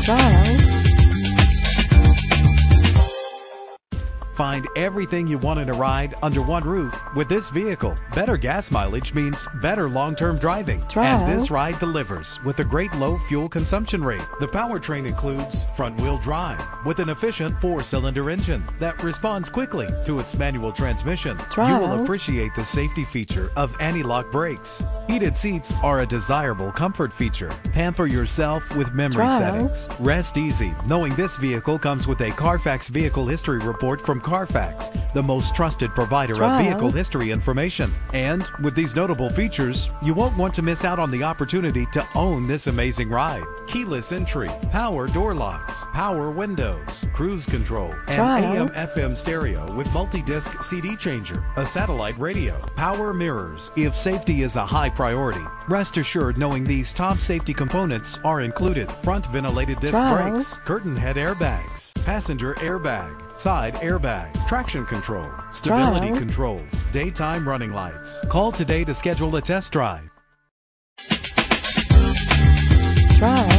trial. Find everything you want in a ride under one roof with this vehicle. Better gas mileage means better long-term driving. Trial. And this ride delivers with a great low fuel consumption rate. The powertrain includes front-wheel drive with an efficient 4-cylinder engine that responds quickly to its manual transmission. Trial. You will appreciate the safety feature of anti-lock brakes. Heated seats are a desirable comfort feature. Pamper yourself with memory Trial. settings. Rest easy knowing this vehicle comes with a Carfax Vehicle History Report from Carfax, the most trusted provider Trial. of vehicle history information. And with these notable features, you won't want to miss out on the opportunity to own this amazing ride. Keyless entry, power door locks, power windows, cruise control, and Trial. AM/FM stereo with multi-disc CD changer, a satellite radio, power mirrors. If safety is a high priority, rest assured knowing these top safety components are included: front ventilated disc Trial. brakes, curtain head airbags, passenger airbag, side airbag, traction control, stability Trial. control, daytime running lights. Call today to schedule a test drive. Trial.